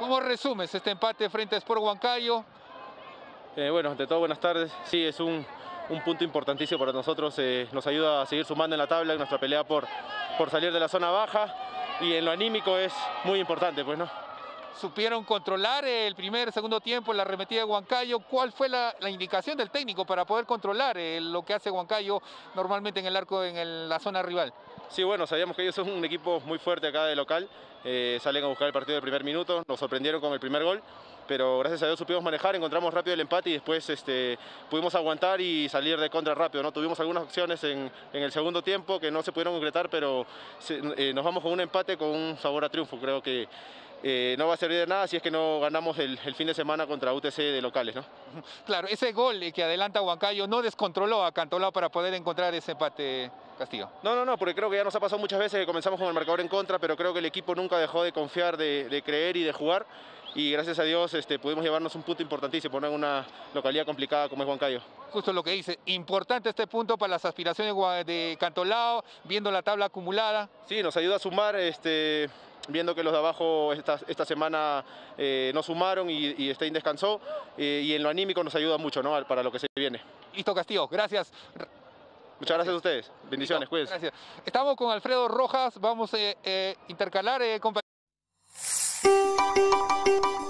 ¿Cómo resumes este empate frente a Sport Huancayo? Bueno, ante todo, buenas tardes. Sí, es un punto importantísimo para nosotros. Nos ayuda a seguir sumando en la tabla en nuestra pelea por salir de la zona baja. Y en lo anímico es muy importante, pues, ¿no? Supieron controlar el segundo tiempo, la arremetida de Huancayo. ¿Cuál fue la indicación del técnico para poder controlar lo que hace Huancayo normalmente en el arco, en la zona rival? Sí, bueno, sabíamos que ellos son un equipo muy fuerte acá de local. Salen a buscar el partido del primer minuto, nos sorprendieron con el primer gol, pero gracias a Dios supimos manejar, encontramos rápido el empate y después pudimos aguantar y salir de contra rápido, ¿no? Tuvimos algunas opciones en el segundo tiempo que no se pudieron concretar, pero nos vamos con un empate con un sabor a triunfo. Creo que no va a servir de nada si es que no ganamos el fin de semana contra UTC de locales, ¿no? Claro, ese gol que adelanta a Huancayo no descontroló a Cantolao para poder encontrar ese empate, Castillo. No, porque creo que ya nos ha pasado muchas veces que comenzamos con el marcador en contra, pero creo que el equipo nunca dejó de confiar, de creer y de jugar. Y gracias a Dios pudimos llevarnos un punto importantísimo, ¿no? En una localidad complicada como es Huancayo. Justo lo que dice, importante este punto para las aspiraciones de Cantolao, viendo la tabla acumulada. Sí, nos ayuda a sumar, viendo que los de abajo esta semana no sumaron y Stein descansó, y en lo anímico nos ayuda mucho, ¿no? Para lo que se viene. Listo, Castillo, gracias. Muchas gracias a ustedes. Bendiciones, cuídense. Gracias. Estamos con Alfredo Rojas, vamos a intercalar, compañeros.